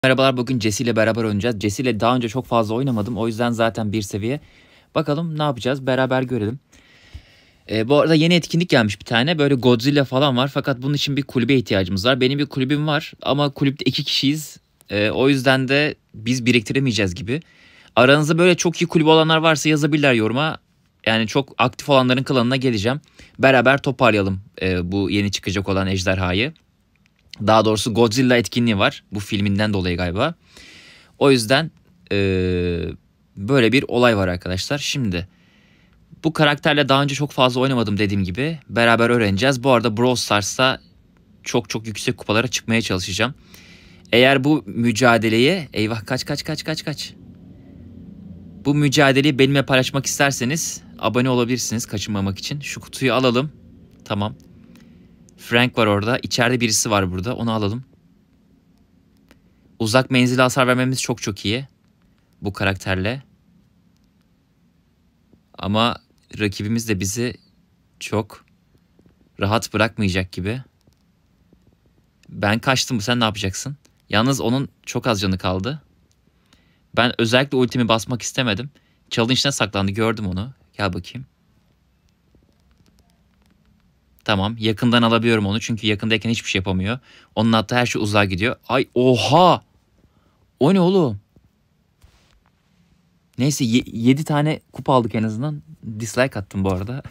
Merhabalar, bugün Jesse ile beraber oynayacağız. Jesse ile daha önce çok fazla oynamadım. O yüzden zaten bir seviye. Bakalım ne yapacağız, beraber görelim. Bu arada yeni etkinlik gelmiş bir tane. Böyle Godzilla falan var. Fakat bunun için bir kulübe ihtiyacımız var. Benim bir kulübüm var ama kulüpte 2 kişiyiz. O yüzden de biz biriktiremeyeceğiz gibi. Aranızda böyle çok iyi kulübü olanlar varsa yazabilirler yoruma. Yani çok aktif olanların klanına geleceğim. Beraber toparlayalım bu yeni çıkacak olan ejderhayı. Daha doğrusu Godzilla etkinliği var. Bu filminden dolayı galiba. O yüzden böyle bir olay var arkadaşlar. Şimdi bu karakterle daha önce çok fazla oynamadım dediğim gibi. Beraber öğreneceğiz. Bu arada Brawl Stars'ta çok yüksek kupalara çıkmaya çalışacağım. Eğer bu mücadeleyi... Eyvah, kaç. Bu mücadeleyi benimle paylaşmak isterseniz abone olabilirsiniz kaçınmamak için. Şu kutuyu alalım. Tamam. Frank var orada. İçeride birisi var burada. Onu alalım. Uzak menzili hasar vermemiz çok iyi. Bu karakterle. Ama rakibimiz de bizi çok rahat bırakmayacak gibi. Ben kaçtım. Sen ne yapacaksın? Yalnız onun çok az canı kaldı. Ben özellikle ultimi basmak istemedim. Çalın içine saklandı. Gördüm onu. Gel bakayım. Tamam. Yakından alabiliyorum onu. Çünkü yakındayken hiçbir şey yapamıyor. Onun hatta her şey uzağa gidiyor. Ay oha! O ne oğlum? Neyse 7 tane kupa aldık en azından. Dislike attım bu arada.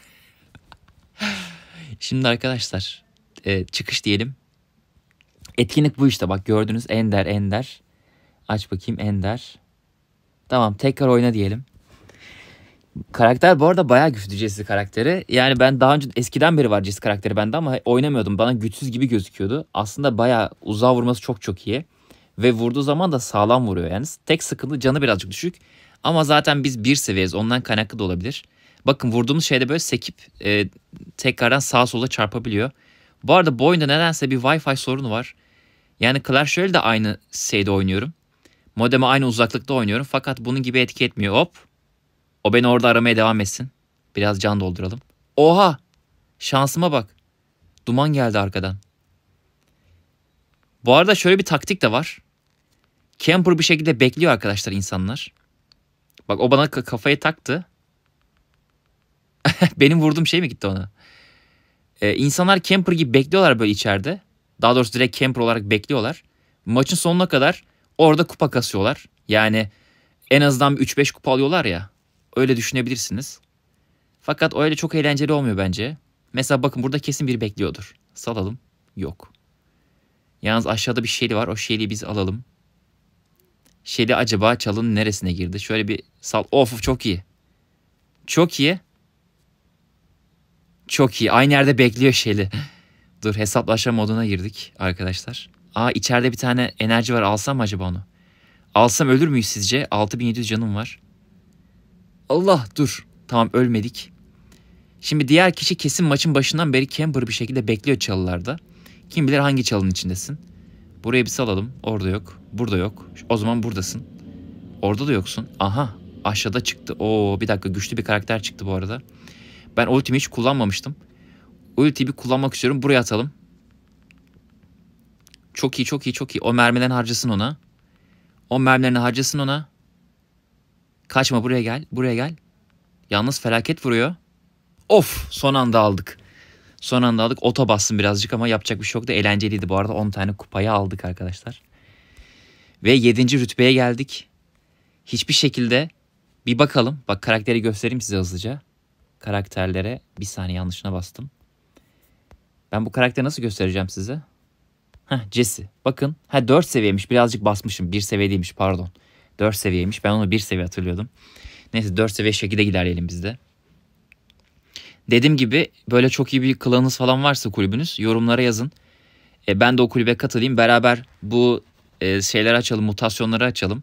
Şimdi arkadaşlar çıkış diyelim. Etkinlik bu işte, bak gördünüz, Ender. Aç bakayım Ender. Tamam, tekrar oyna diyelim. Karakter bu arada bayağı güçlü, Jesse karakteri. Yani ben daha önce eskiden beri var Jesse karakteri bende ama oynamıyordum. Bana güçsüz gibi gözüküyordu. Aslında bayağı uzağa vurması çok iyi. Ve vurduğu zaman da sağlam vuruyor yani. Tek sıkıntı canı birazcık düşük. Ama zaten biz bir seviyeyiz. Ondan kaynaklı da olabilir. Bakın vurduğumuz şeyde böyle sekip tekrardan sağa sola çarpabiliyor. Bu arada bu oyunda nedense bir Wi-Fi sorunu var. Yani Clash Royale de aynı şeyde oynuyorum. Modeme aynı uzaklıkta oynuyorum. Fakat bunun gibi etki etmiyor. Hop. O beni orada aramaya devam etsin. Biraz can dolduralım. Oha. Şansıma bak. Duman geldi arkadan. Bu arada şöyle bir taktik de var. Camper bir şekilde bekliyor arkadaşlar insanlar. Bak o bana kafayı taktı. Benim vurduğum şey mi gitti ona? İnsanlar camper gibi bekliyorlar böyle içeride. Daha doğrusu direkt camper olarak bekliyorlar. Maçın sonuna kadar orada kupa kasıyorlar. Yani en azından 3-5 kupa alıyorlar ya. Öyle düşünebilirsiniz. Fakat öyle çok eğlenceli olmuyor bence. Mesela bakın burada kesin biri bekliyordur. Salalım. Yok. Yalnız aşağıda bir Shelly var. O Shelly'yi biz alalım. Shelly acaba çalının neresine girdi? Şöyle bir sal. Of, çok iyi. Çok iyi. Çok iyi. Aynı yerde bekliyor Shelly. Dur, hesaplaşma moduna girdik arkadaşlar. Aa, içeride bir tane enerji var. Alsam mı acaba onu? Alsam ölür müyüz sizce? 6700 canım var. Allah, dur. Tamam, ölmedik. Şimdi diğer kişi kesin maçın başından beri camper bir şekilde bekliyor çalılarda. Kim bilir hangi çalının içindesin. Buraya bir salalım. Orada yok. Burada yok. O zaman buradasın. Orada da yoksun. Aha, aşağıda çıktı. Oo, bir dakika, güçlü bir karakter çıktı bu arada. Ben ultimi hiç kullanmamıştım. Ultiyi bir kullanmak istiyorum. Buraya atalım. Çok iyi. O mermilerini harcasın ona. O mermilerini harcasın ona. Kaçma, buraya gel. Yalnız felaket vuruyor. Of, son anda aldık. Oto bastım birazcık ama yapacak bir şey yok da eğlenceliydi. Bu arada 10 tane kupayı aldık arkadaşlar. Ve 7. rütbeye geldik. Hiçbir şekilde bir bakalım. Bak, karakteri göstereyim size hızlıca. Karakterlere bir saniye, yanlışına bastım. Ben bu karakteri nasıl göstereceğim size? Jesse. Bakın. 4 seviyeymiş. Birazcık basmışım. 1 seviye değilmiş, pardon. 4 seviyeymiş. Ben onu 1 seviye hatırlıyordum. Neyse, 4 seviye şekilde ilerleyelim biz de. Dediğim gibi böyle çok iyi bir klanınız falan varsa kulübünüz, yorumlara yazın. Ben de o kulübe katılayım. Beraber bu şeyleri açalım, mutasyonları açalım.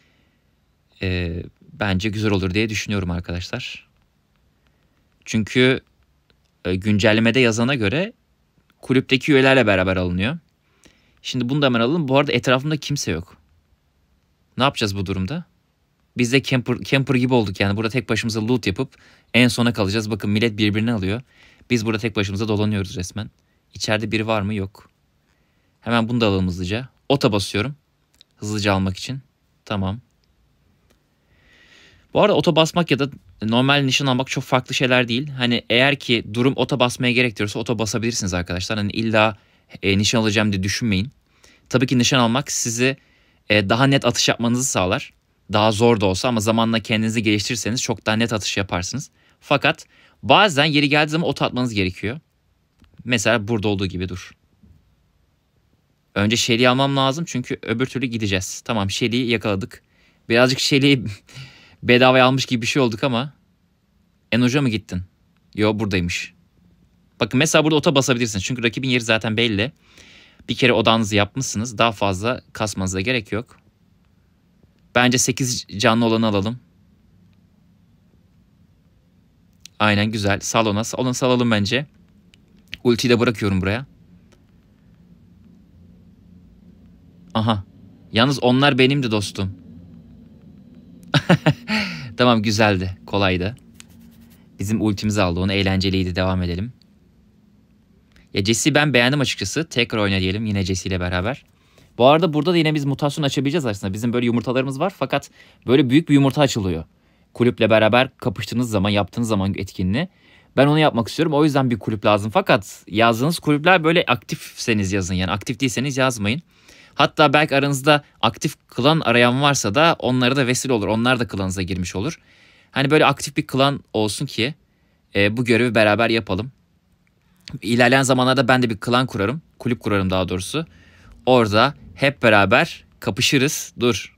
Bence güzel olur diye düşünüyorum arkadaşlar. Çünkü güncellemede yazana göre kulüpteki üyelerle beraber alınıyor. Şimdi bunu da hemen alalım. Bu arada etrafımda kimse yok. Ne yapacağız bu durumda? Biz de camper gibi olduk yani. Burada tek başımıza loot yapıp en sona kalacağız. Bakın, millet birbirini alıyor. Biz burada tek başımıza dolanıyoruz resmen. İçeride biri var mı? Yok. Hemen bunu da alalım hızlıca. Ota basıyorum. Hızlıca almak için. Tamam. Bu arada oto basmak ya da normal nişan almak çok farklı şeyler değil. Hani eğer ki durum oto basmaya gerektiriyorsa oto basabilirsiniz arkadaşlar. Hani illa nişan alacağım diye düşünmeyin. Tabii ki nişan almak sizi daha net atış yapmanızı sağlar. Daha zor da olsa ama zamanla kendinizi geliştirirseniz çok daha net atış yaparsınız. Fakat bazen yeri geldiği zaman oto atmanız gerekiyor. Mesela burada olduğu gibi dur. Önce Shelly'i almam lazım çünkü öbür türlü gideceğiz. Tamam, Shelly'i yakaladık. Birazcık Shelly'i bedavaya almış gibi bir şey olduk ama. En uca mı gittin? Yo, buradaymış. Bakın mesela burada ota basabilirsiniz. Çünkü rakibin yeri zaten belli. Bir kere odanızı yapmışsınız. Daha fazla kasmanıza gerek yok. Bence 8 canlı olanı alalım. Aynen, güzel. Salona. Salonu salalım bence. Ultiyi de bırakıyorum buraya. Aha. Yalnız onlar benimdi dostum. Tamam, güzeldi. Kolaydı. Bizim ultimizi aldı. Onu eğlenceliydi. Devam edelim. Ya Jesse'yi ben beğendim açıkçası. Tekrar oyna diyelim yine Jesse ile beraber. Bu arada burada da yine biz mutasyon açabileceğiz aslında. Bizim böyle yumurtalarımız var fakat böyle büyük bir yumurta açılıyor. Kulüple beraber kapıştığınız zaman, yaptığınız zaman etkinliği. Ben onu yapmak istiyorum. O yüzden bir kulüp lazım. Fakat yazdığınız kulüpler böyle aktifseniz yazın. Yani aktif değilseniz yazmayın. Hatta belki aranızda aktif klan arayan varsa da onlara da vesile olur. Onlar da klanınıza girmiş olur. Hani böyle aktif bir klan olsun ki bu görevi beraber yapalım. İlerleyen zamanlarda ben de bir klan kurarım. Kulüp kurarım daha doğrusu. Orada hep beraber kapışırız. Dur.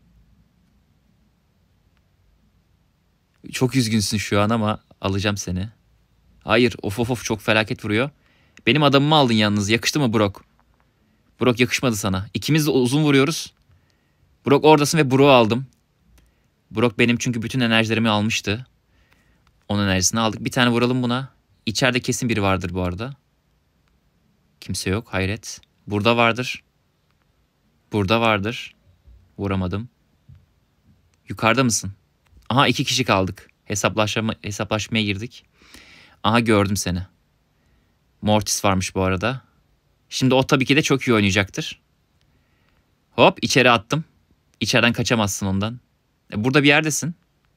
Çok üzgünsün şu an ama alacağım seni. Hayır, of çok felaket vuruyor. Benim adamımı aldın yalnız. Yakıştı mı Brock? Brock yakışmadı sana. İkimiz de uzun vuruyoruz. Brock oradasın ve Brock'u aldım. Brock benim çünkü bütün enerjilerimi almıştı. Onun enerjisini aldık. Bir tane vuralım buna. İçeride kesin biri vardır bu arada. Kimse yok, hayret. Burada vardır. Burada vardır. Vuramadım. Yukarıda mısın? Aha, 2 kişi kaldık. Hesaplaşmaya girdik. Aha, gördüm seni. Mortis varmış bu arada. Şimdi o tabii ki de çok iyi oynayacaktır. Hop, içeri attım. İçeriden kaçamazsın ondan. Burada bir yerdesin.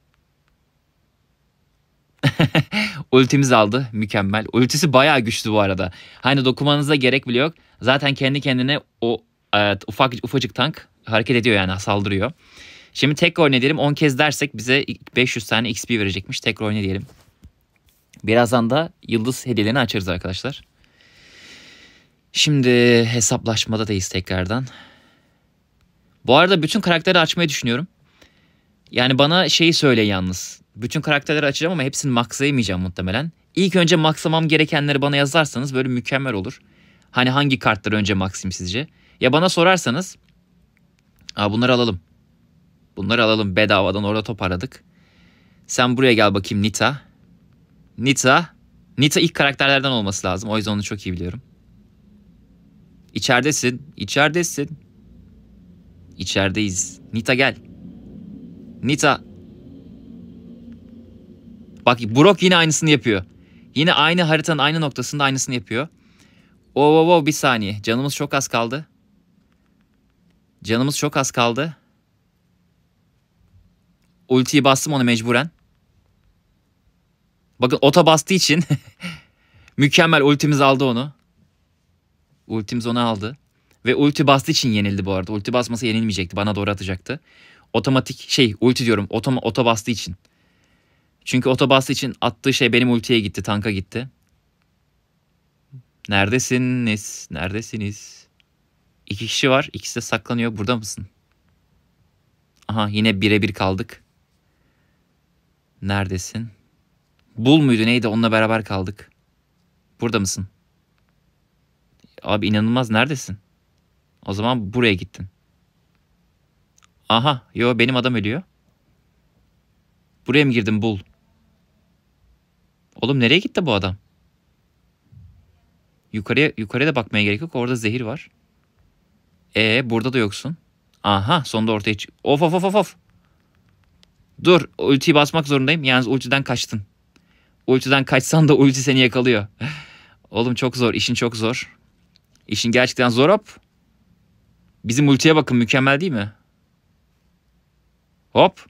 Ultimiz aldı. Mükemmel. Ultisi bayağı güçlü bu arada. Hani dokunmanıza gerek bile yok. Zaten kendi kendine o ufacık tank hareket ediyor, yani saldırıyor. Şimdi tekrar oyna diyelim. 10 kez dersek bize 500 tane XP verecekmiş. Tekrar oyna diyelim. Birazdan da yıldız hediyelerini açarız arkadaşlar. Şimdi hesaplaşmadayız tekrardan. Bu arada bütün karakteri açmayı düşünüyorum. Yani bana şeyi söyle yalnız. Bütün karakterleri açacağım ama hepsini maxlayamayacağım muhtemelen. İlk önce maxlamam gerekenleri bana yazarsanız böyle mükemmel olur. Hani hangi kartları önce maxlayayım sizce? Ya bana sorarsanız bunları alalım. Bunları alalım, bedavadan orada toparladık. Sen buraya gel bakayım Nita. Nita ilk karakterlerden olması lazım. O yüzden onu çok iyi biliyorum. İçeridesin. İçerideyiz. Nita gel. Nita. Bak, Brock yine aynısını yapıyor. Yine aynı haritanın aynı noktasında aynısını yapıyor. Bir saniye. Canımız çok az kaldı. Ultiyi bastım ona mecburen. Bakın ota bastığı için mükemmel, ultimiz aldı onu. Ultimiz onu aldı. Ve ulti bastığı için yenildi bu arada. Ulti basmasa yenilmeyecekti. Bana doğru atacaktı. Otomatik ulti diyorum. Ota bastığı için. Çünkü ota bastığı için attığı şey benim ultiye gitti. Tanka gitti. Neredesiniz? 2 kişi var. İkisi de saklanıyor. Burada mısın? Aha, yine birebir kaldık. Neredesin? Bull muydu neydi? Onunla beraber kaldık. Burada mısın? Abi inanılmaz, neredesin? O zaman buraya gittin. Aha, benim adam ölüyor. Buraya mı girdin Bull? Oğlum nereye gitti bu adam? Yukarıya da bakmaya gerek yok. Orada zehir var. Burada da yoksun. Aha, sonunda ortaya çık. Of. Dur, ultiyi basmak zorundayım. Yalnız ultiden kaçtın. Ultiden kaçsan da ulti seni yakalıyor. Oğlum çok zor. İşin çok zor. İşin gerçekten zor hop. Bizim ultiye bakın, mükemmel değil mi? Hop.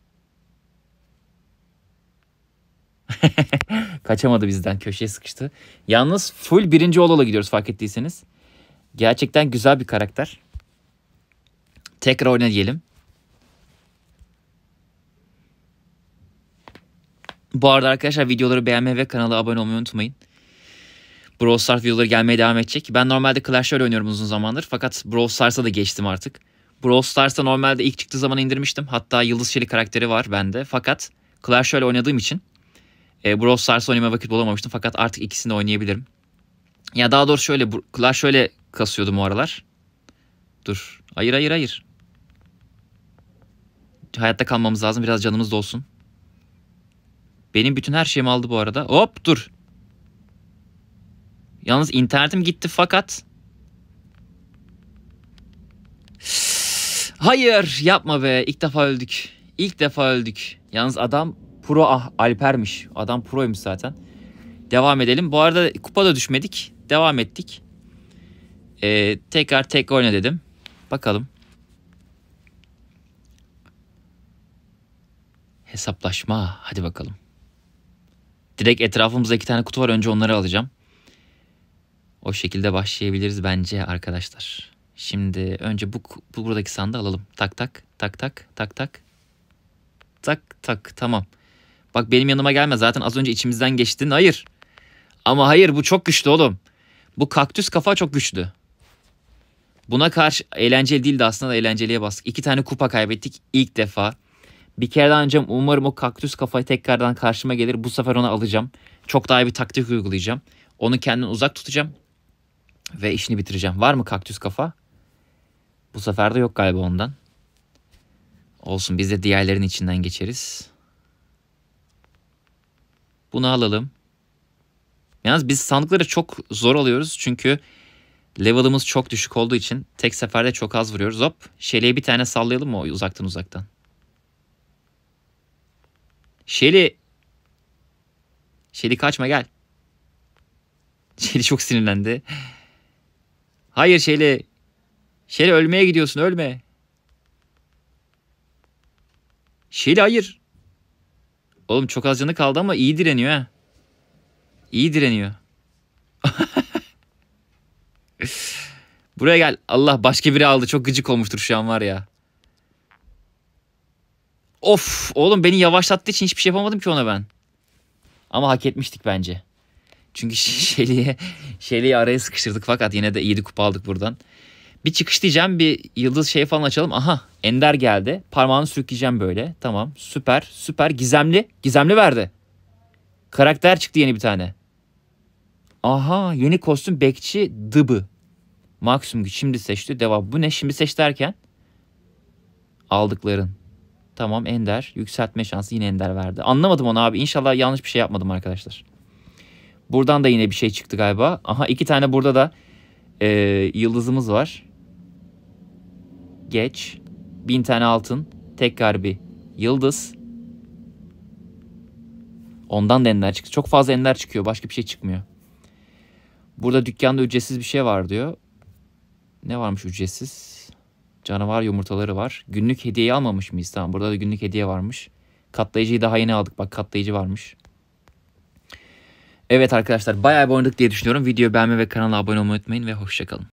Kaçamadı bizden. Köşeye sıkıştı. Yalnız full birinci Olo'la gidiyoruz fark ettiyseniz. Gerçekten güzel bir karakter. Tekrar oyna diyelim. Bu arada arkadaşlar videoları beğenmeyi ve kanala abone olmayı unutmayın. Brawl Stars videoları gelmeye devam edecek. Ben normalde Clash Royale oynuyorum uzun zamandır. Fakat Brawl Stars'a da geçtim artık. Brawl Stars'ta normalde ilk çıktığı zaman indirmiştim. Hatta Yıldız Şeli karakteri var bende. Fakat Clash Royale oynadığım için Brawl Stars oynamaya vakit bulamamıştım. Fakat artık ikisini de oynayabilirim. Ya daha doğrusu şöyle Clash Royale kasıyordum o aralar. Dur. Hayır. Hayatta kalmamız lazım. Biraz canımız da olsun. Benim bütün her şeyimi aldı bu arada. Hop dur. Yalnız internetim gitti fakat. Hayır yapma be. İlk defa öldük. Yalnız adam pro Alper'miş. Adam proymuş zaten. Devam edelim. Bu arada kupa da düşmedik. Devam ettik. Tekrar tek oyna dedim. Bakalım. Hesaplaşma. Hadi bakalım. Direkt etrafımızda 2 tane kutu var. Önce onları alacağım. O şekilde başlayabiliriz bence arkadaşlar. Şimdi önce bu buradaki sandığı alalım. Tak. Tak. Tamam. Bak benim yanıma gelme. Zaten az önce içimizden geçtin. Hayır. Ama hayır bu çok güçlü oğlum. Bu kaktüs kafa çok güçlü. Buna karşı eğlenceli değildi aslında da eğlenceliye bastık. 2 tane kupa kaybettik ilk defa. Bir kere daha önce umarım o kaktüs kafayı tekrardan karşıma gelir. Bu sefer onu alacağım. Çok daha iyi bir taktik uygulayacağım. Onu kendimden uzak tutacağım. Ve işini bitireceğim. Var mı kaktüs kafa? Bu sefer de yok galiba ondan. Olsun biz de diğerlerin içinden geçeriz. Bunu alalım. Yalnız biz sandıkları çok zor alıyoruz. Çünkü level'ımız çok düşük olduğu için tek seferde çok az vuruyoruz. Hop. Shelly'e bir tane sallayalım mı uzaktan? Shelly kaçma gel. Shelly çok sinirlendi. Hayır Shelly. Shelly ölmeye gidiyorsun ölme. Shelly hayır. Oğlum çok az canı kaldı ama iyi direniyor ha. İyi direniyor. Buraya gel. Allah başka biri aldı. Çok gıcık olmuştur şu an var ya. Of oğlum beni yavaşlattığı için hiçbir şey yapamadım ki ona ben. Ama hak etmiştik bence. Çünkü Shelly'yi araya sıkıştırdık fakat yine de 7 kupa aldık buradan. Bir çıkış diyeceğim bir yıldız şey falan açalım. Aha Ender geldi. Parmağını sürükleyeceğim böyle. Tamam süper gizemli verdi. Karakter çıktı yeni bir tane. Aha yeni kostüm bekçi dıbı. Maksimum güç şimdi seçti. Devam. Bu ne şimdi seç derken? Aldıkların. Tamam Ender. Yükseltme şansı yine Ender verdi. Anlamadım onu abi. İnşallah yanlış bir şey yapmadım arkadaşlar. Buradan da yine bir şey çıktı galiba. Aha 2 tane burada da yıldızımız var. Geç. 1000 tane altın. Tekrar bir yıldız. Ondan da ender çıktı. Çok fazla ender çıkıyor. Başka bir şey çıkmıyor. Burada dükkanda ücretsiz bir şey var diyor. Ne varmış ücretsiz? Canavar yumurtaları var. Günlük hediyeyi almamış mıyız? Tamam burada da günlük hediye varmış. Katlayıcıyı daha yeni aldık. Bak katlayıcı varmış. Evet arkadaşlar bayağı bir oynadık diye düşünüyorum. Videoyu beğenmeyi ve kanala abone olmayı unutmayın ve hoşçakalın.